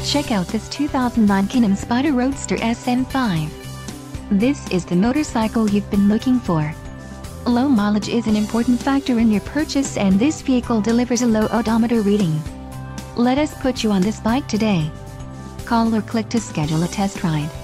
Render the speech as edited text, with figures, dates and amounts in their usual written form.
Check out this 2009 Spyder Roadster SM5. This is the motorcycle you've been looking for. Low mileage is an important factor in your purchase, and this vehicle delivers a low odometer reading. Let us put you on this bike today. Call or click to schedule a test ride.